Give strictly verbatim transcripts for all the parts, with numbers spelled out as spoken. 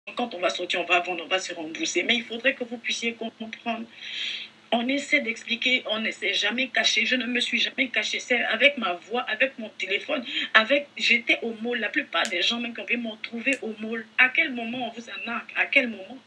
quand on va sortir, on va vendre, on va se rembourser. Mais il faudrait que vous puissiez comprendre. On essaie d'expliquer, on ne s'est jamais caché. Je ne me suis jamais caché. C'est avec ma voix, avec mon téléphone, avec. J'étais au mall. La plupart des gens même qui avaient m'ont trouvé au mall. À quel moment on vous en a? À quel moment?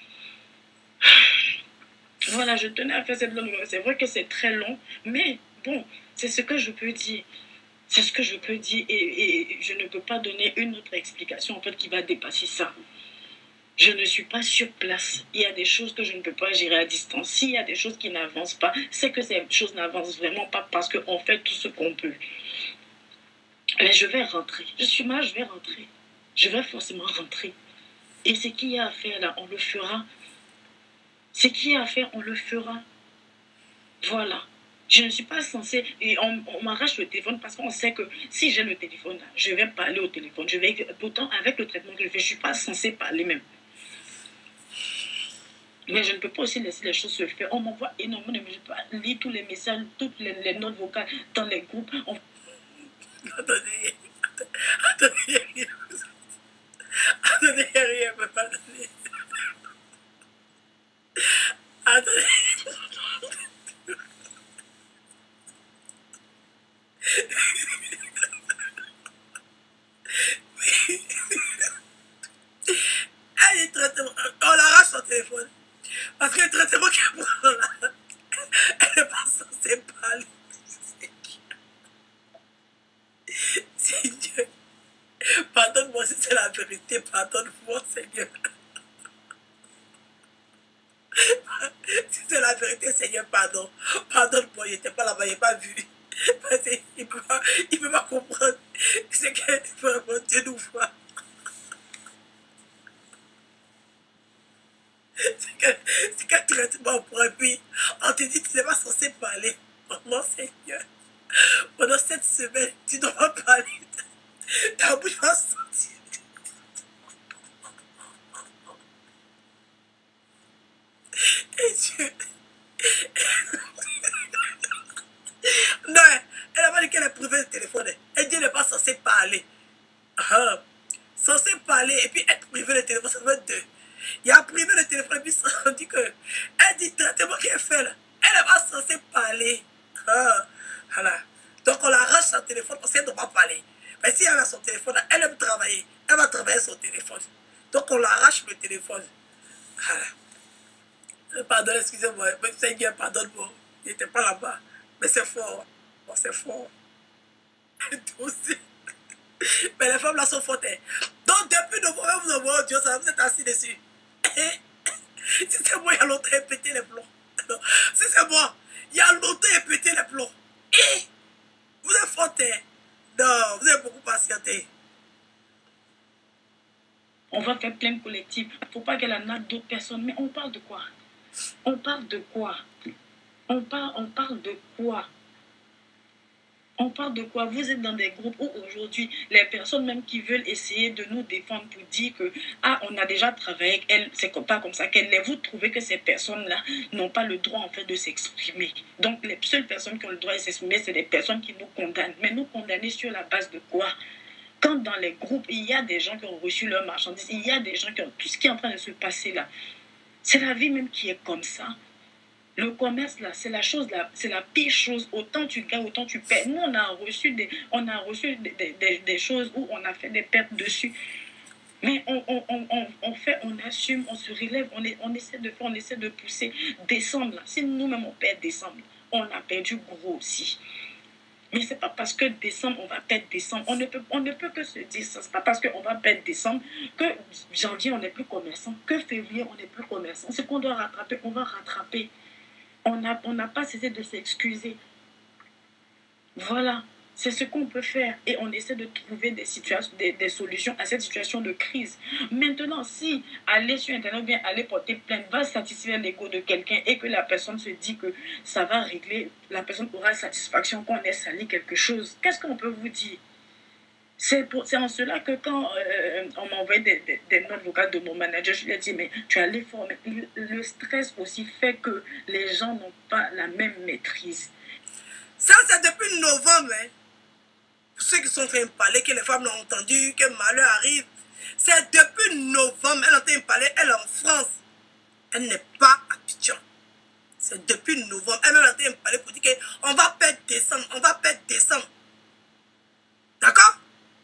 Voilà, je tenais à faire cette longue. C'est vrai que c'est très long, mais bon, c'est ce que je peux dire. C'est ce que je peux dire et, et je ne peux pas donner une autre explication en fait qui va dépasser ça. Je ne suis pas sur place. Il y a des choses que je ne peux pas gérer à distance. S'il y a des choses qui n'avancent pas, c'est que ces choses n'avancent vraiment pas parce qu'on fait tout ce qu'on peut. Mais je vais rentrer. Je suis mal, je vais rentrer. Je vais forcément rentrer. Et ce qu'il y a à faire là, on le fera. Ce qu'il y a à faire, on le fera. Voilà. Je ne suis pas censée... Et on, on m'arrache le téléphone parce qu'on sait que si j'ai le téléphone là, je vais parler au téléphone. Je vais, pourtant, avec le traitement que je fais, je ne suis pas censée parler même. Mais je ne peux pas aussi laisser les choses se faire. On m'envoie énormément de messages. Je peux lire tous les messages, toutes les, les notes vocales dans les groupes. On... Attendez, attendez, attendez, rien, ne pas donner. Attendez. Allez, traitement. On l'arrache son téléphone. Parce que le traitement qu'elle prend là, elle n'est pas censée parler. Seigneur. Pardonne-moi si c'est la vérité. Pardonne-moi, Seigneur. Si c'est la vérité, Seigneur, pardon. Pardonne-moi, il n'était pas là-bas, il n'a pas vu. Parce qu'il ne peut, peut pas comprendre. C'est que vraiment Dieu nous voit. C'est quel traitement pour un pays. On te dit que tu n'es pas censé parler. Vraiment, Seigneur. Pendant cette semaine, tu dois pas parler. Ta bouche va sortir. Et Dieu. Non, elle a pas dit qu'elle a privé le téléphone. Et Dieu n'est pas censé parler. Ah, censé parler et puis être privé le téléphone, ça doit être deux. Il a privé le téléphone et puis ça dit que. Elle dit traitement qu'elle fait là. Elle n'est pas censée parler. Ah, voilà. Donc on l'arrache son téléphone parce qu'elle ne doit pas parler. Mais si elle a son téléphone, elle aime travailler. Elle va travailler son téléphone. Donc on l'arrache le téléphone. Voilà. Pardon, excusez-moi. Seigneur, pardonne-moi. Il n'était pas là-bas. Mais c'est fort. Oh, c'est fort. Mais les femmes là sont fortes. Donc depuis novembre, vous envoyez Dieu, ça vous êtes assis dessus. Si c'est moi, il y a longtemps, il pété les plombs. Si c'est moi, il y a longtemps, il pété les plombs. Et vous êtes fortes. Non, vous avez beaucoup patienté. On va faire plein de collectifs. Il ne faut pas qu'elle en a d'autres personnes. Mais on parle de quoi? On parle de quoi? On parle, on parle de quoi? On parle de quoi? Vous êtes dans des groupes où aujourd'hui, les personnes même qui veulent essayer de nous défendre pour dire que ah, on a déjà travaillé avec elle, c'est pas comme ça qu'elle est. Vous trouvez que ces personnes-là n'ont pas le droit en fait de s'exprimer. Donc les seules personnes qui ont le droit de s'exprimer, c'est des personnes qui nous condamnent. Mais nous condamner sur la base de quoi? Quand dans les groupes, il y a des gens qui ont reçu leur marchandise, il y a des gens qui ont tout ce qui est en train de se passer là. C'est la vie même qui est comme ça. Le commerce, là, c'est la chose, là, c'est la pire chose. Autant tu gagnes, autant tu perds. Nous, on a reçu des, on a reçu des, des, des choses où on a fait des pertes dessus. Mais on, on, on, on fait, on assume, on se relève, on, est, on essaie de faire, on essaie de pousser. Décembre, là, si nous-mêmes on perd décembre, on a perdu gros aussi. Mais ce n'est pas parce que décembre, on va perdre décembre. On ne peut, on ne peut que se dire ça. Ce n'est pas parce qu'on va perdre décembre que janvier, on n'est plus commerçant, que février, on n'est plus commerçant. Ce qu'on doit rattraper, on va rattraper. On n'a on n'a pas cessé de s'excuser. Voilà, c'est ce qu'on peut faire. Et on essaie de trouver des, situations, des, des solutions à cette situation de crise. Maintenant, si aller sur Internet ou bien aller porter plainte va satisfaire l'ego de quelqu'un et que la personne se dit que ça va régler, la personne aura satisfaction qu'on ait sali quelque chose, qu'est-ce qu'on peut vous dire? C'est en cela que quand euh, on m'a envoyé des, des, des notes vocales de mon manager, je lui ai dit, mais tu as l'effort. Le, le stress aussi fait que les gens n'ont pas la même maîtrise. Ça, c'est depuis novembre. Hein. Pour ceux qui sont en train de parler, que les femmes l'ont entendu, que malheur arrive. C'est depuis novembre, elle est en train de palais, elle est en France. Elle n'est pas à Abidjan. C'est depuis novembre. Elle m'a rentré un palais pour dire qu'on va perdre décembre. On va perdre décembre. D'accord?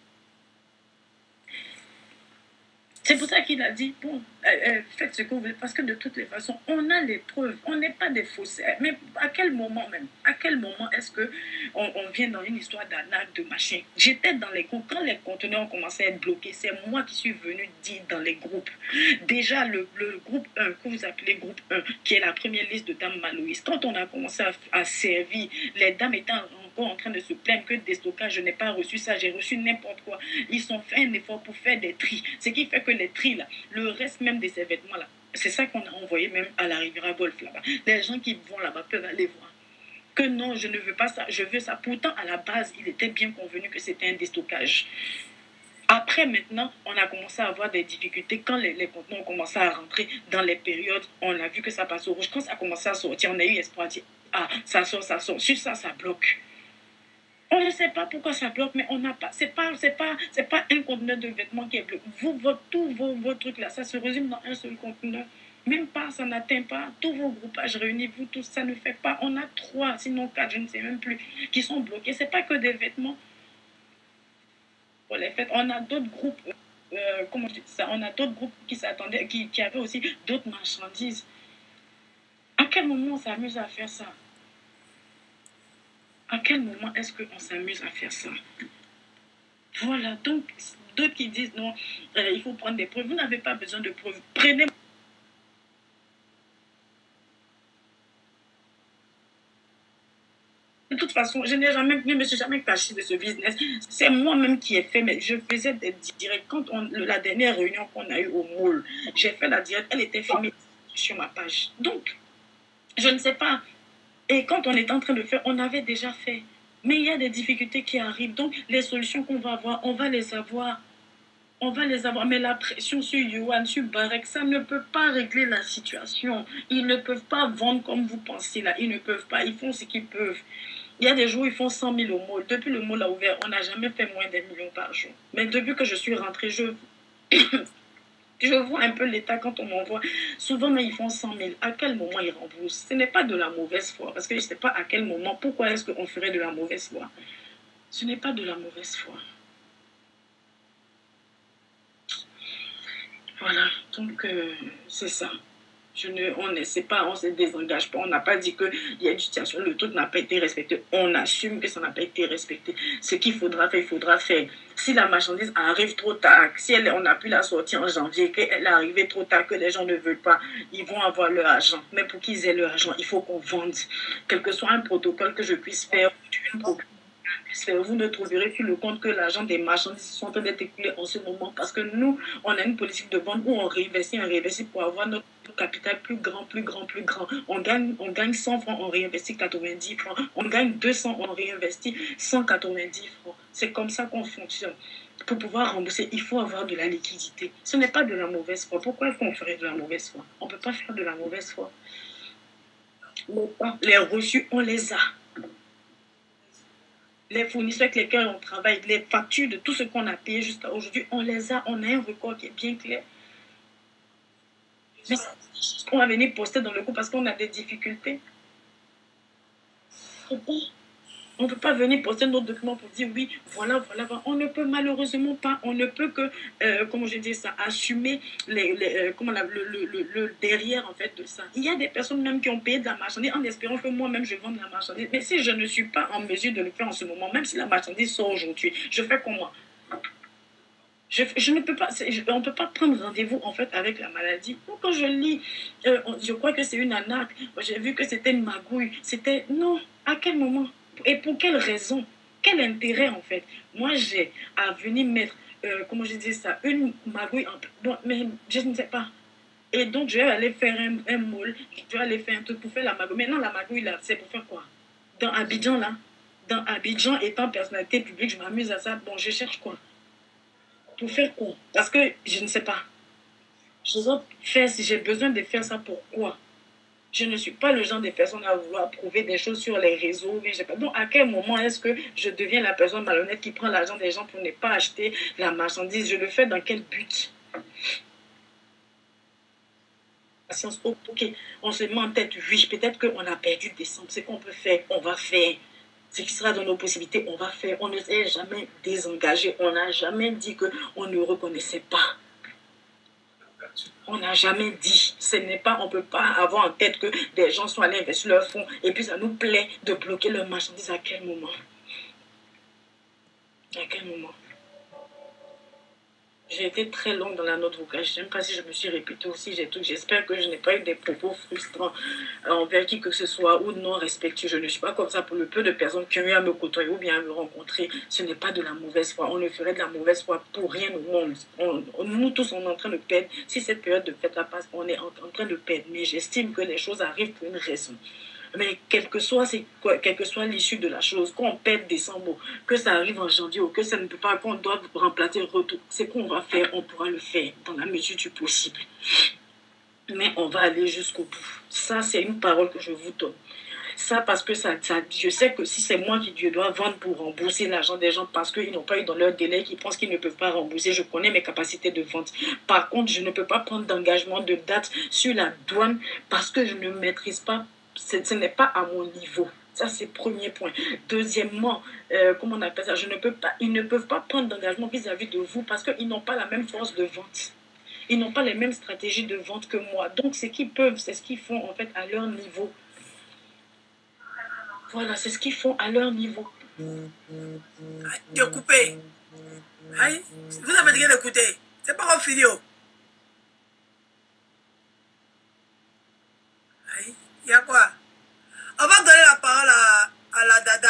C'est pour ça qu'il a dit, bon, euh, euh, faites ce que vous voulez, parce que de toutes les façons, on a les preuves, on n'est pas des faussaires. Mais à quel moment même, à quel moment est-ce qu'on on vient dans une histoire d'arnaque, de machin? J'étais dans les groupes, quand les conteneurs ont commencé à être bloqués, c'est moi qui suis venu dire dans les groupes. Déjà, le, le groupe un, que vous appelez groupe un, qui est la première liste de dames Maloïs, quand on a commencé à, à servir, les dames étaient encore en train de se plaindre que des stockages, je n'ai pas reçu ça, j'ai reçu n'importe quoi. Ils ont fait un effort pour faire des tris, ce qui fait que les tris là, le reste même de ces vêtements là, c'est ça qu'on a envoyé même à la Riviera Golf là-bas. Les gens qui vont là-bas peuvent aller voir que non, je ne veux pas ça, je veux ça. Pourtant, à la base, il était bien convenu que c'était un déstockage. Après, maintenant, on a commencé à avoir des difficultés. Quand les, les conteneurs ont commencé à rentrer dans les périodes, on a vu que ça passe au rouge. Quand ça a commencé à sortir, on a eu espoir de dire, ah, ça sort, ça sort. Sur ça, ça bloque. On ne sait pas pourquoi ça bloque, mais on n'a pas. C'est pas, c'est pas, c'est pas un conteneur de vêtements qui est bloqué. Vous, votre, tous vos, vos trucs là, ça se résume dans un seul conteneur. Même pas, ça n'atteint pas tous vos groupages réunis, vous tous, ça ne fait pas. On a trois, sinon quatre, je ne sais même plus, qui sont bloqués. C'est pas que des vêtements. Pour les fêtes, on a d'autres groupes. Euh, comment je dis ça? On a d'autres groupes qui s'attendaient, qui, qui avaient aussi d'autres marchandises. À quel moment on s'amuse à faire ça? À quel moment est-ce qu'on s'amuse à faire ça? Voilà, donc, d'autres qui disent non, euh, il faut prendre des preuves. Vous n'avez pas besoin de preuves. Prenez. De toute façon, je n'ai jamais, je ne me suis jamais caché de ce business. C'est moi-même qui ai fait, mais je faisais des directs. Quand on, la dernière réunion qu'on a eue au mall, j'ai fait la directe, elle était filmée sur ma page. Donc, je ne sais pas. Et quand on est en train de faire, on avait déjà fait. Mais il y a des difficultés qui arrivent. Donc, les solutions qu'on va avoir, on va les avoir. On va les avoir. Mais la pression sur Yohan, sur Barek, ça ne peut pas régler la situation. Ils ne peuvent pas vendre comme vous pensez là. Ils ne peuvent pas. Ils font ce qu'ils peuvent. Il y a des jours où ils font cent mille au mall. Depuis le mall a ouvert, on n'a jamais fait moins d'un million par jour. Mais depuis que je suis rentrée, je... Je vois un peu l'État quand on m'envoie. Souvent, mais ils font cent mille. À quel moment ils remboursent? Ce n'est pas de la mauvaise foi. Parce que je ne sais pas à quel moment. Pourquoi est-ce qu'on ferait de la mauvaise foi? Ce n'est pas de la mauvaise foi. Voilà. Donc, euh, c'est ça. Je ne, on ne sait pas, on ne se désengage pas. On n'a pas dit qu'il y a une situation, le truc n'a pas été respecté. On assume que ça n'a pas été respecté. Ce qu'il faudra faire, il faudra faire. Si la marchandise arrive trop tard, si elle, on a pu la sortir en janvier, qu'elle est arrivée trop tard, que les gens ne veulent pas, ils vont avoir leur argent. Mais pour qu'ils aient leur argent, il faut qu'on vende. Quel que soit un protocole que je puisse faire, une vous ne trouverez plus le compte que l'argent des marchandises sont en train d'être écoulés en ce moment parce que nous, on a une politique de vente où on réinvestit, on réinvestit pour avoir notre capital plus grand, plus grand, plus grand. On gagne, on gagne cent francs, on réinvestit quatre-vingt-dix francs. On gagne deux cents, on réinvestit cent quatre-vingt-dix francs. C'est comme ça qu'on fonctionne. Pour pouvoir rembourser, il faut avoir de la liquidité. Ce n'est pas de la mauvaise foi. Pourquoi est-ce qu'on ferait de la mauvaise foi? On ne peut pas faire de la mauvaise foi. Les reçus, on les a. Les fournisseurs avec lesquels on travaille, les factures de tout ce qu'on a payé jusqu'à aujourd'hui, on les a, on a un record qui est bien clair. Mais on va venir poster dans le groupe parce qu'on a des difficultés. On ne peut pas venir poster notre document pour dire oui, voilà, voilà, voilà. On ne peut malheureusement pas, on ne peut que, euh, comment je dis ça, assumer les, les, euh, comment la, le, le, le, le derrière en fait de ça. Il y a des personnes même qui ont payé de la marchandise en espérant que moi-même je vende la marchandise. Mais si je ne suis pas en mesure de le faire en ce moment, même si la marchandise sort aujourd'hui, je fais comment? Je, je ne peux pas, je, on ne peut pas prendre rendez-vous en fait avec la maladie. Donc, quand je lis, euh, je crois que c'est une arnaque. J'ai vu que c'était une magouille. C'était non. À quel moment? Et pour quelle raison? Quel intérêt en fait? Moi j'ai à venir mettre, euh, comment je dis ça, une magouille en... Bon, mais je ne sais pas. Et donc je vais aller faire un, un moule, je vais aller faire un truc pour faire la magouille. Maintenant la magouille là, c'est pour faire quoi? Dans Abidjan là, dans Abidjan étant personnalité publique, je m'amuse à ça. Bon, je cherche quoi? Pour faire quoi? Parce que je ne sais pas. Je dois faire, si j'ai besoin de faire ça, pourquoi? Je ne suis pas le genre de personne à vouloir prouver des choses sur les réseaux. Mais je sais pas. Donc, à quel moment est-ce que je deviens la personne malhonnête qui prend l'argent des gens pour ne pas acheter la marchandise? Je le fais dans quel but? patience. Oh, ok, on se met en tête, oui, peut-être qu'on a perdu décembre. Ce qu'on peut faire, on va faire. Ce qui sera dans nos possibilités, on va faire. On ne s'est jamais désengagé. On n'a jamais dit qu'on ne reconnaissait pas. On n'a jamais dit. Ce n'est pas, on ne peut pas avoir en tête que des gens sont allés investir leur fonds et puis ça nous plaît de bloquer leur marchandise. À quel moment? À quel moment? J'ai été très longue dans la note vocale. Je ne sais même pas si je me suis répétée aussi. J'espère que je n'ai pas eu des propos frustrants envers qui que ce soit ou non respectueux. Je ne suis pas comme ça pour le peu de personnes qui ont eu à me côtoyer ou bien à me rencontrer. Ce n'est pas de la mauvaise foi. On ne ferait de la mauvaise foi pour rien au monde. On, on, nous tous, on est en train de perdre. Si cette période de fête la passe, on est en, en train de perdre. Mais j'estime que les choses arrivent pour une raison. Mais quel que soit, quel que soit l'issue de la chose, qu'on perde décembre, que ça arrive en janvier ou que ça ne peut pas, qu'on doit remplacer le retour, c'est qu'on va faire, on pourra le faire dans la mesure du possible. Mais on va aller jusqu'au bout. Ça, c'est une parole que je vous donne. Ça, parce que ça, ça, je sais que si c'est moi qui Dieu dois vendre pour rembourser l'argent des gens parce qu'ils n'ont pas eu dans leur délai, qu'ils pensent qu'ils ne peuvent pas rembourser, je connais mes capacités de vente. Par contre, je ne peux pas prendre d'engagement de date sur la douane parce que je ne maîtrise pas. Ce n'est pas à mon niveau. Ça, c'est le premier point. Deuxièmement, euh, comment on appelle ça? Je ne peux pas, ils ne peuvent pas prendre d'engagement vis-à-vis de vous parce qu'ils n'ont pas la même force de vente. Ils n'ont pas les mêmes stratégies de vente que moi. Donc, ce qu'ils peuvent, c'est ce qu'ils font en fait à leur niveau. Voilà, c'est ce qu'ils font à leur niveau. Tu es coupé. Aïe, vous avez rien écouté. C'est pas un vidéo.